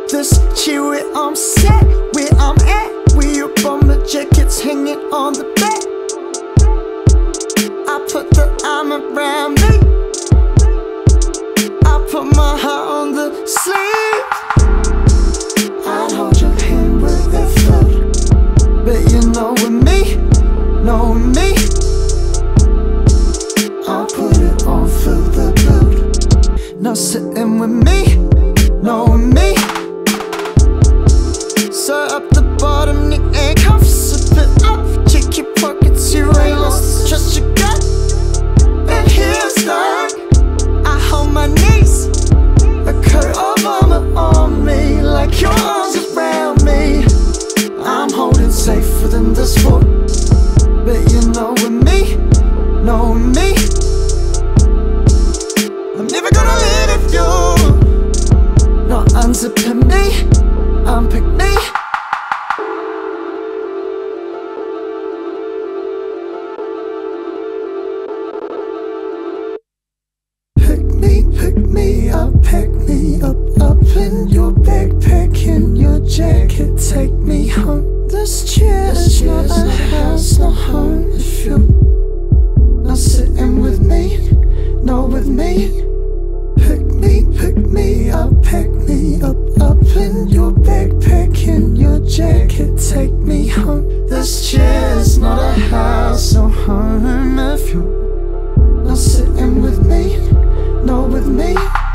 This cheer where I'm set, where I'm at. We up on the jackets hanging on the back. I put the arm around me, I put my heart on the sleeve. I'd hold your hand with it float, but you know with me, I'll put it on, fill the boot. Now sitting with me, know me. So up the bottom, Nick ain't cuffs, sip it up. Check your pockets, you ain't lost, trust your gut. And here's that, I hold my knees, a coat of armor on me, like your arms around me. I'm holding safer than this fort, but you know with me, know me. I'm never gonna leave you, not unzipping me, unpick me. Pick me up, up in your backpack, in your jacket, take me home. This chair's not a house, no home if you're not sitting with me, no with me. Pick me up, up in your backpack, in your jacket, take me home. This chair's not a house, no home if you're not sitting with me, no with me.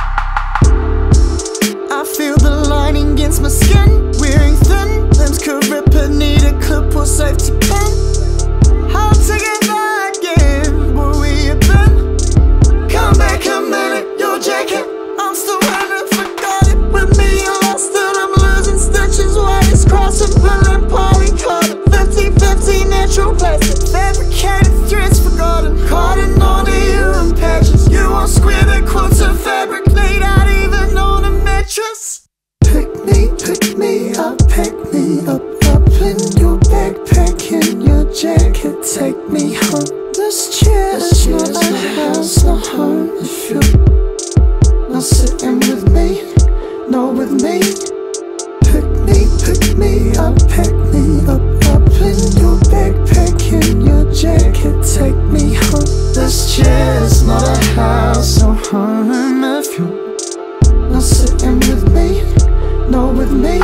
I feel the lining against my skin, wearing thin limbs could rip it, need a clip or safety pin. I'll take it back again, where we have been. Come back a minute, your jacket, I'm still wearing it, forgot it. With me you lost it, I'm losing stitches, white is crossing, pulling polycarbonate, 50-50 natural plastic, fabricated threads forgotten, cotton onto you in patches. You won't square the quotes of fabric laid out even on a mattress. Pick me up, up in your backpack, in your jacket, take me home. This chair's not a house, no home if you're not sitting with me, no with me. Pick me up, up in your backpack, in your jacket, take me home. This chair's not a house, no home if you're not sitting with me, no with me.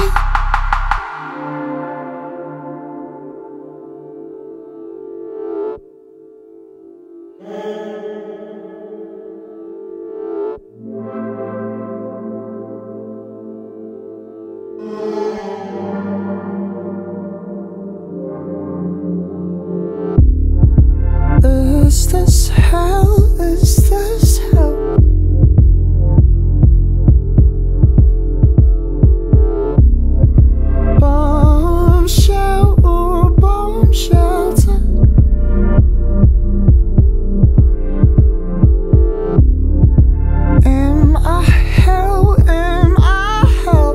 Is this hell? Is this hell? Bomb shelter. Am I hell? Am I help?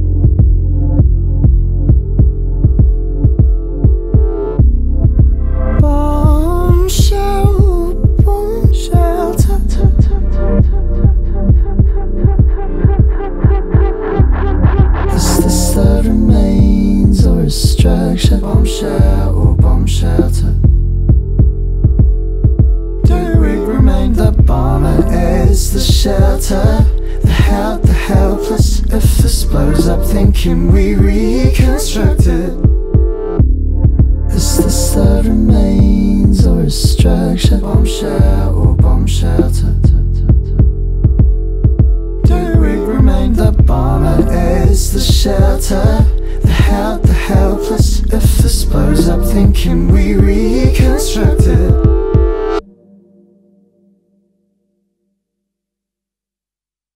Bomb shelter. Is this the remains or a structure? Bombshell or bomb shelter? Do we remain? The bomber is the shelter, the helpless. If this blows up, then can we reconstruct it? Is this the remains or a structure? Bombshell or bomb shelter? Do we remain? The bomber is the shelter, the helpless. If this blows up, then can we reconstruct it?